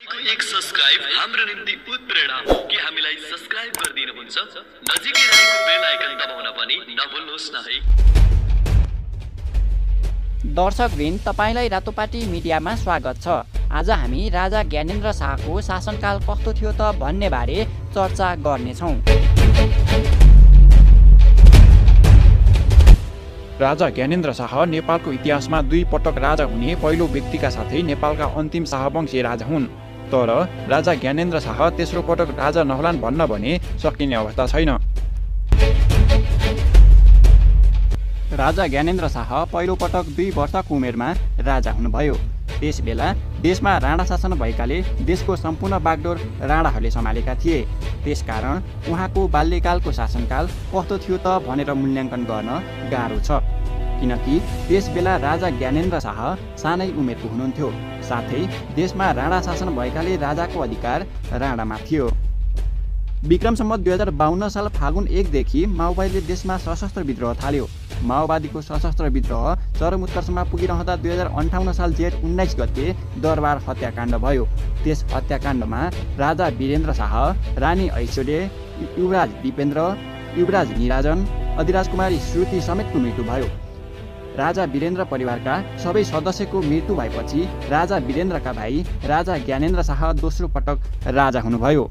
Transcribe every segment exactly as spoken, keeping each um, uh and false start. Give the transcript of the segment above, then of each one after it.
एक सब्स्क्राइब हाम्रो निम्ति उत्प्रेरणा हो कि हामीलाई सब्स्क्राइब गरिदिनुहुन्छ नजिकै रहेको बेल आइकन दबाउन पनि नभुल्नुहोस् न है। दर्शकवृन्द, तपाईलाई रातोपाटी मिडियामा स्वागत छ। आज हामी राजा ज्ञानेन्द्र शाहको शासनकाल कस्तो थियो त भन्ने बारे चर्चा गर्नेछौँ। राजा ज्ञानेन्द्र शाह नेपालको इतिहासमा दुई पटक राजा हुने पहिलो व्यक्तिका साथै नेपालका अन्तिम शाहवंशी राजा हुन्। तर राजा ज्ञानेन्द्र शाह तेस्रो पटक राजा नहोलान् भन्न भने सकिने अवस्था छैन। राजा ज्ञानेन्द्र शाह पहिलो पटक दुई वर्षको उमेरमा राजा हुनुभयो। त्यसबेला देशमा राणा शासन भएकाले देशको सम्पूर्ण बागडोर राणाहरूले सम्हालेका थिए। त्यसकारण उहाँको बाल्यकालको शासनकाल कस्तो थियो त भनेर मूल्याङ्कन गर्न गाह्रो छ, किनकि त्यसबेला राजा ज्ञानेन्द्र शाह सानै उमेरको हुनुहुन्थ्यो। साथै देशमा राणा शासन भएकाले राजाको अधिकार राणामा थियो। विक्रम सम्वत दुई हजार बाहन्न साल फागुन एकदेखि माओवादीले देशमा सशस्त्र विद्रोह थाल्यो। माओवादीको सशस्त्र विद्रोह चरम उत्कर्षमा पुगिरहँदा दुई हजार अन्ठाउन्न साल जेठ उन्नाइस गते दरबार हत्याकाण्ड भयो। त्यस हत्याकाण्डमा राजा वीरेन्द्र शाह, रानी ऐश्वर्य, युवराज दिपेन्द्र, युवराज निराजन, अधिराज कुमारी श्रुति समेतको मृत्यु भयो। राजा वीरेन्द्र परिवारका सबै सदस्यको मृत्यु भएपछि राजा वीरेन्द्रका भाइ राजा ज्ञानेन्द्र शाह दोस्रो पटक राजा हुनुभयो।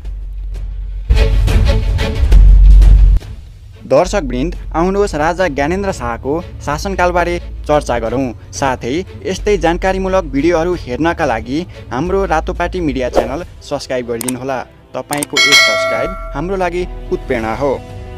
दर्शकवृन्द, आउनुहोस् राजा ज्ञानेन्द्र शाहको शासनकालबारे चर्चा गरौँ। साथै यस्तै जानकारीमूलक भिडियोहरू हेर्नका लागि हाम्रो रातोपाटी मिडिया च्यानल सब्स्क्राइब गरिदिनुहोला। तपाईँको एक सब्स्क्राइब हाम्रो लागि उत्प्रेरणा हो।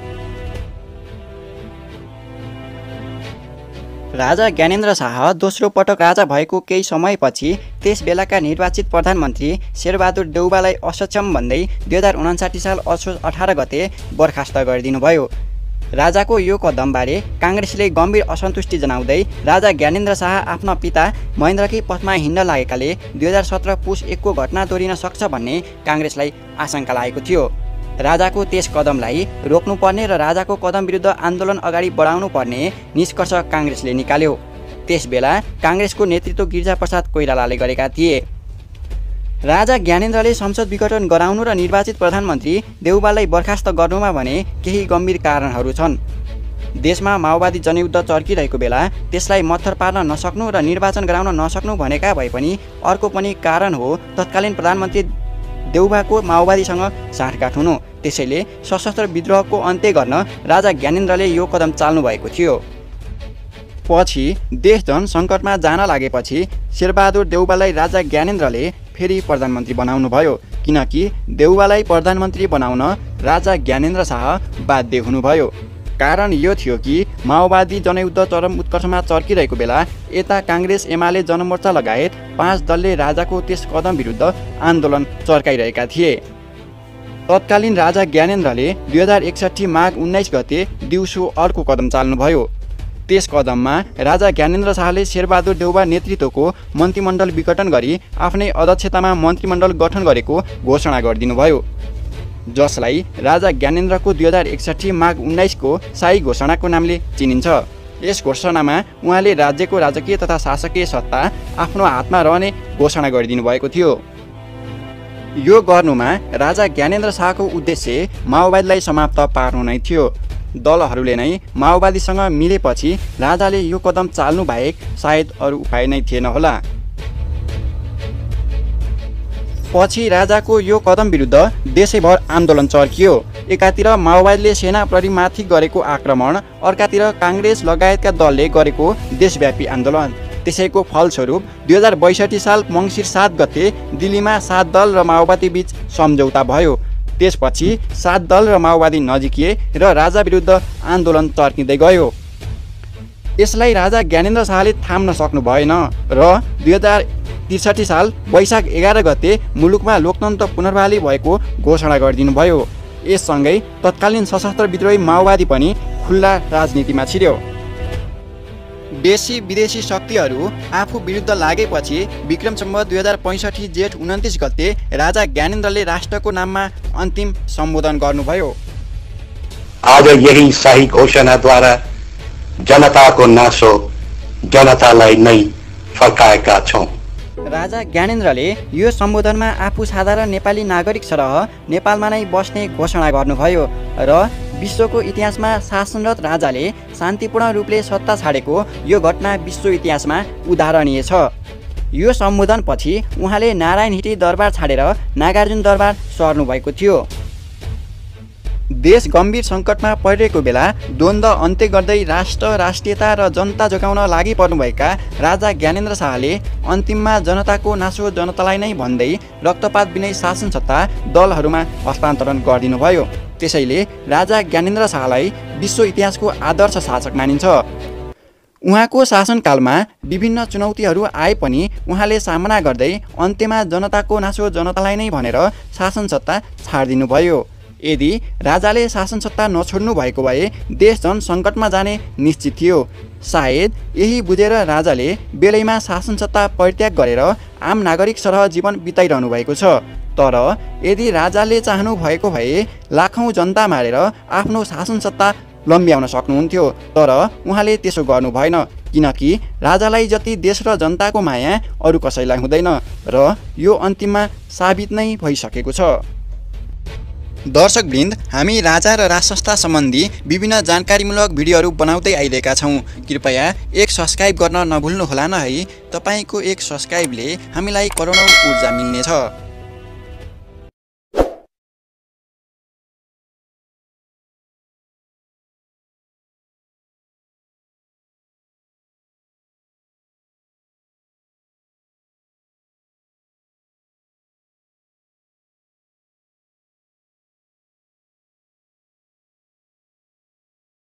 राजा ज्ञानेन्द्र शाह दोस्रो पटक राजा भएको केही समयपछि त्यस बेलाका निर्वाचित प्रधानमन्त्री शेरबहादुर देउवालाई असक्षम भन्दै दुई हजार उनासाठी साल असोज अठार गते बर्खास्त गरिदिनुभयो। राजाको यो कदमबारे काङ्ग्रेसले गम्भीर असन्तुष्टि जनाउँदै राजा ज्ञानेन्द्र शाह आफ्ना पिता महेन्द्रकै पथमा हिँड्न लागेकाले दुई हजार सत्र पुस एकको घटना दोहोरिन सक्छ भन्ने काङ्ग्रेसलाई आशंका लागेको थियो। राजाको त्यस कदमलाई रोक्नुपर्ने र राजाको कदम विरुद्ध आन्दोलन अगाडि बढाउनु पर्ने निष्कर्ष काङ्ग्रेसले निकाल्यो। त्यसबेला काङ्ग्रेसको नेतृत्व गिरिजाप्रसाद कोइरालाले गरेका थिए। राजा ज्ञानेन्द्रले संसद विघटन गराउनु र निर्वाचित प्रधानमन्त्री देउवालाई बर्खास्त गर्नुमा भने केही गम्भीर कारणहरू छन्। देशमा माओवादी जनयुद्ध चर्किरहेको बेला त्यसलाई मत्थर पार्न नसक्नु र निर्वाचन गराउन नसक्नु भनेका भए पनि अर्को पनि कारण हो तत्कालीन प्रधानमन्त्री देउवाको माओवादीसँग साँठगाँठ हुनु। त्यसैले सशस्त्र विद्रोहको अन्त्य गर्न राजा ज्ञानेन्द्रले यो कदम चाल्नु भएको थियो। पछि देशजन सङ्कटमा जान लागेपछि शेरबहादुर देउवालाई राजा ज्ञानेन्द्रले फेरि प्रधानमन्त्री बनाउनु भयो, किनकि देउवालाई प्रधानमन्त्री बनाउन राजा ज्ञानेन्द्र शाह बाध्य हुनुभयो। कारण यो थियो कि माओवादी जनयुद्ध चरम उत्कर्षमा चर्किरहेको बेला यता काङ्ग्रेस एमाले जनमोर्चा लगायत पाँच दलले राजाको त्यस कदम विरुद्ध आन्दोलन चर्काइरहेका थिए। तत्कालीन राजा ज्ञानेन्द्रले दुई हजार एकसट्ठी माघ उन्नाइस गते दिउँसो अर्को कदम चाल्नुभयो। त्यस कदममा राजा ज्ञानेन्द्र शाहले शेरबहादुर देउवा नेतृत्वको मन्त्रीमण्डल विघटन गरी आफ्नै अध्यक्षतामा मन्त्रीमण्डल गठन गरेको घोषणा गरिदिनुभयो, जसलाई राजा ज्ञानेन्द्रको दुई हजार एकसट्ठी माघ उन्नाइसको शाही घोषणाको नामले चिनिन्छ। यस घोषणामा उहाँले राज्यको राजकीय तथा शासकीय सत्ता आफ्नो हातमा रहने घोषणा गरिदिनु भएको थियो। यो गर्नुमा राजा ज्ञानेन्द्र शाहको उद्देश्य माओवादीलाई समाप्त पार्नु नै थियो। दलहरूले नै माओवादीसँग मिलेपछि राजाले यो कदम चाल्नु बाहेक सायद अरू उपाय नै थिएन होला। पछि राजाको यो कदम विरुद्ध देशैभर आन्दोलन चर्कियो। एकातिर माओवादीले सेना प्रहरीमाथि गरेको आक्रमण, अर्कातिर काङ्ग्रेस लगायतका दलले गरेको देशव्यापी आन्दोलन। त्यसैको फलस्वरूप दुई हजार बैसठी साल मङ्सिर सात गते दिल्लीमा सात दल र माओवादी बीच सम्झौता भयो। त्यसपछि सात दल र माओवादी नजिकिए र राजा विरुद्ध आन्दोलन चर्किँदै गयो। यसलाई राजा ज्ञानेन्द्र शाहले थाम्न सक्नु भएन र दुई हजार त्रिसठी साल वैशाख एघार गते मुलुकमा लोकतन्त्र पुनर्बहाली भएको घोषणा गरिदिनुभयो। यससँगै तत्कालीन सशस्त्र विद्रोही माओवादी पनि खुल्ला राजनीतिमा छिर्यो। देशी विदेशी शक्तिहरू आफू विरुद्ध लागेपछि विक्रम सम्वत दुई हजार पैँसठी जेठ उन्तिस गते राजा ज्ञानेन्द्रले राष्ट्रको नाममा अन्तिम सम्बोधन गर्नुभयो। आज यही शाही घोषणाद्वारा जनताको नासो जनतालाई नै फर्काएका छौँ। राजा ज्ञानेन्द्रले यो सम्बोधनमा आफू साधारण नेपाली नागरिक सरह नेपालमा नै बस्ने घोषणा गर्नुभयो र विश्वको इतिहासमा शासनरत राजाले शान्तिपूर्ण रूपले सत्ता छाडेको यो घटना विश्व इतिहासमा उदाहरणीय छ। यो सम्बोधनपछि उहाँले नारायण हिटी दरबार छाडेर नागार्जुन दरबार सर्नुभएको थियो। देश गम्भीर सङ्कटमा परिरहेको बेला द्वन्द्व अन्त्य गर्दै राष्ट्र राष्ट्रियता र जनता जोगाउन लागि पर्नुभएका राजा ज्ञानेन्द्र शाहले अन्तिममा जनताको नासो जनतालाई नै भन्दै रक्तपात बिनै शासन सत्ता दलहरूमा हस्तान्तरण गरिदिनुभयो। त्यसैले राजा ज्ञानेन्द्र शाहलाई विश्व इतिहासको आदर्श शासक मानिन्छ। उहाँको शासनकालमा विभिन्न चुनौतीहरू आए पनि उहाँले सामना गर्दै अन्त्यमा जनताको नासो जनतालाई नै भनेर शासन सत्ता छाडिदिनुभयो। यदि राजाले शासन सत्ता नछोड्नु भएको भए देश झन सङ्कटमा जाने निश्चित थियो। सायद यही बुझेर राजाले बेलैमा शासन सत्ता परित्याग गरेर आम नागरिक सरह जीवन बिताइरहनु भएको छ। तर यदि राजाले चाहनु भएको भए लाखौँ जनता मारेर आफ्नो शासन सत्ता लम्ब्याउन सक्नुहुन्थ्यो, तर उहाँले त्यसो गर्नु भएन, किनकि राजालाई जति देश र जनताको माया अरू कसैलाई हुँदैन र यो अन्तिममा साबित नै भइसकेको छ। दर्शकवृन्द, हामी राजा र राज संस्था सम्बन्धी विभिन्न जानकारीमूलक भिडियोहरू बनाउँदै आइरहेका छौँ। कृपया एक सब्सक्राइब गर्न नभुल्नुहोला न है। तपाईँको एक सब्सक्राइबले हामीलाई करोडौँ ऊर्जा मिल्नेछ।